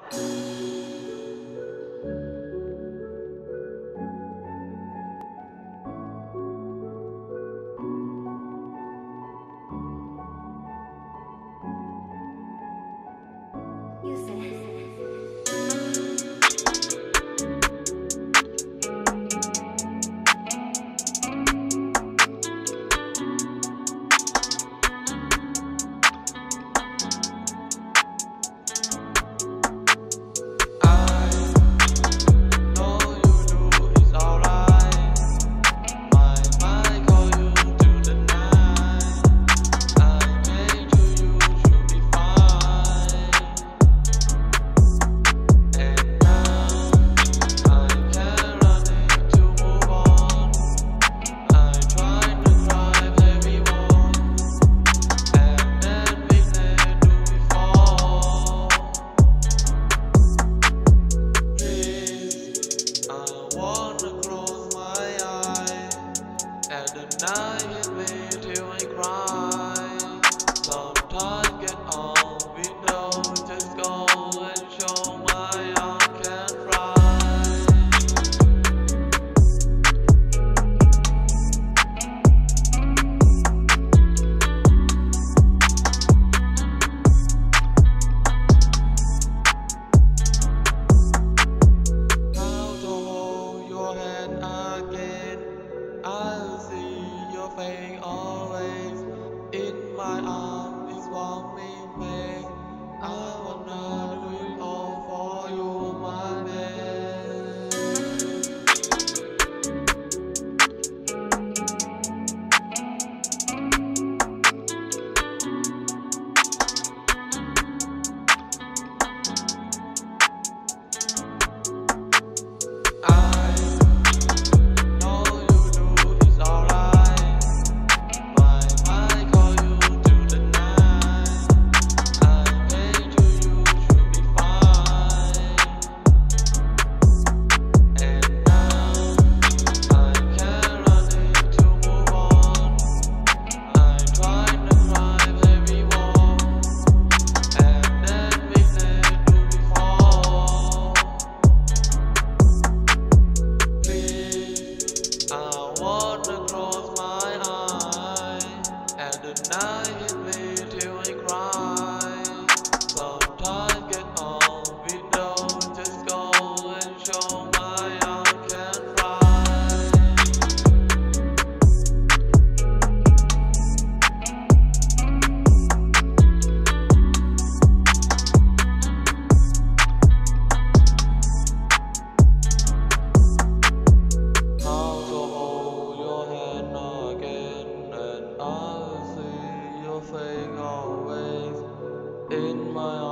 Yusei. Night hit me till I cry. Sometimes get on window, just go and show my arm can fly. How to hold your hand again? I'll see your face always in my arms is warming pain. I wanna do it all for you, my man. I know you do it's alright. My mind call you to the night. I pray to you should be fine. And now I can't run it to move on. I'm trying to climb every wall, and then we said do before. Please, I wanna close my eyes, and the night hit me till I cry. Sometimes get on window, just go and show my arm can fly. How to hold your hand again, and I'll see your face always in my